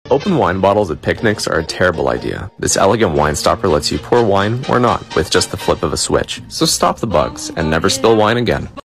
Open wine bottles at picnics are a terrible idea. This elegant wine stopper lets you pour wine or not with just the flip of a switch. So stop the bugs and never spill wine again.